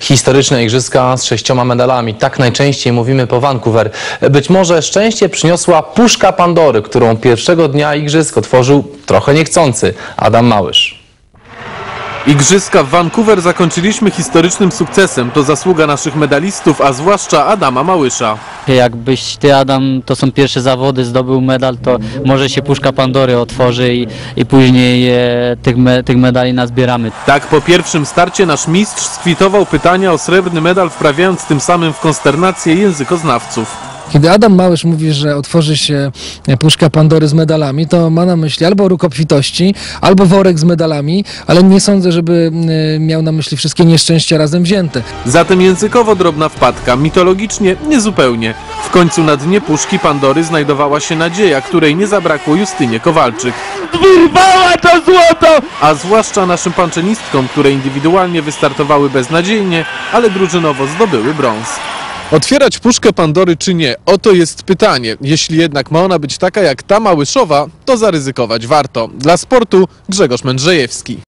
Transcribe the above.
Historyczne igrzyska z 6 medalami. Tak najczęściej mówimy po Vancouver. Być może szczęście przyniosła puszka Pandory, którą pierwszego dnia igrzysk otworzył trochę niechcący Adam Małysz. Igrzyska w Vancouver zakończyliśmy historycznym sukcesem. To zasługa naszych medalistów, a zwłaszcza Adama Małysza. Jakbyś ty, Adam, to są pierwsze zawody, zdobył medal, to może się puszka Pandory otworzy i później tych medali nazbieramy. Tak, po pierwszym starcie nasz mistrz skwitował pytania o srebrny medal, wprawiając tym samym w konsternację językoznawców. Kiedy Adam Małysz mówi, że otworzy się puszka Pandory z medalami, to ma na myśli albo róg obfitości, albo worek z medalami, ale nie sądzę, żeby miał na myśli wszystkie nieszczęścia razem wzięte. Zatem językowo drobna wpadka, mitologicznie niezupełnie. W końcu na dnie puszki Pandory znajdowała się nadzieja, której nie zabrakło Justynie Kowalczyk. Wyrwała to złoto! A zwłaszcza naszym panczenistkom, które indywidualnie wystartowały beznadziejnie, ale drużynowo zdobyły brąz. Otwierać puszkę Pandory czy nie? Oto jest pytanie. Jeśli jednak ma ona być taka jak ta Małyszowa, to zaryzykować warto. Dla sportu Grzegorz Mędrzejewski.